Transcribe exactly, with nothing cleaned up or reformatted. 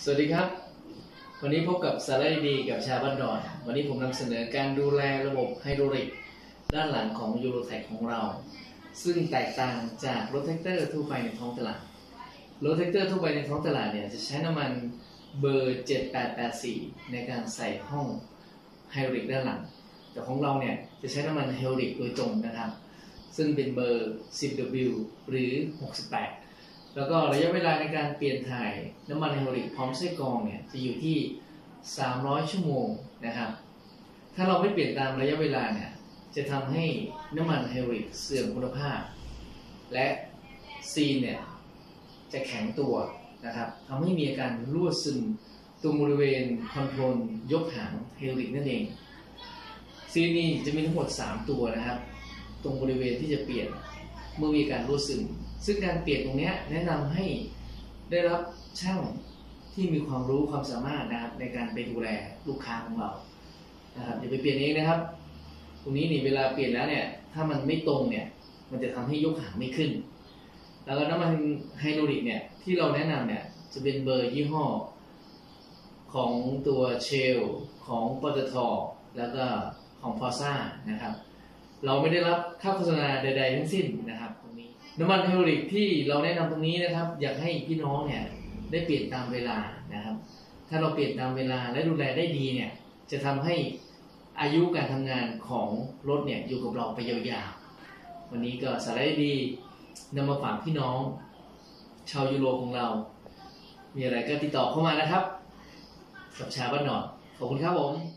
สวัสดีครับวันนี้พบกับสาระดีๆกับชาวบ้านดอนวันนี้ผมนำเสนอการดูแลระบบไฮดรอลิกด้านหลังของยูโรแทคของเราซึ่งแตกต่างจากรถแท็กเตอร์ทั่วไปในท้องตลาดรถแท็กเตอร์ทั่วไปในท้องตลาดเนี่ยจะใช้น้ำมันเบอร์เจ็ดแปดแปดสี่ในการใส่ห้องไฮดรอลิกด้านหลังแต่ของเราเนี่ยจะใช้น้ำมันไฮดรอลิกโดยตรงนะครับซึ่งเป็นเบอร์ สิบ ดับเบิลยู หรือหกสิบแปดแล้วก็ระยะเวลาในการเปลี่ยนถ่ายน้ำมันไฮดรอลิกพร้อมไส้กรองเนี่ยจะอยู่ที่สามร้อยชั่วโมงนะครับถ้าเราไม่เปลี่ยนตามระยะเวลาเนี่ยจะทำให้น้ำมันไฮดรอลิกเสื่อมคุณภาพและซีนเนี่ยจะแข็งตัวนะครับทำให้มีอาการรั่วซึมตรงบริเวณคอนโทรลยกหางไฮดรอลิกนั่นเองซีนนี้จะมีทั้งหมดสามตัวนะครับตรงบริเวณที่จะเปลี่ยนเมื่อมีการรั่วซึมซึ่งการเปลี่ยนตรงนี้แนะนำให้ได้รับช่างที่มีความรู้ความสามารถนะครับในการไปดูแลลูกค้าของเรานะครับอย่าไปเปลี่ยนเองนะครับตรงนี้นี่เวลาเปลี่ยนแล้วเนี่ยถ้ามันไม่ตรงเนี่ยมันจะทำให้ยกหางไม่ขึ้นแล้วก็น้ำมันไฮดรอลิกเนี่ยที่เราแนะนำเนี่ยจะเป็นเบอร์ยี่ห้อของตัวเชลของปตท.แล้วก็ของฟอร์ซ่านะครับเราไม่ได้รับค่าโฆษณาใดๆทั้งสิ้นนะครับตรงนี้น้ำมันไฮดรอลิกที่เราแนะนำตรงนี้นะครับอยากให้พี่น้องเนี่ยได้เปลี่ยนตามเวลานะครับถ้าเราเปลี่ยนตามเวลาและดูแลได้ดีเนี่ยจะทำให้อายุการทำงานของรถเนี่ยอยู่กับเราไปยาวๆวันนี้ก็สาระดีนำมาฝากพี่น้องชาวยูโรของเรามีอะไรก็ติดต่อเข้ามานะครับกับชาวบ้านนอกขอบคุณครับผม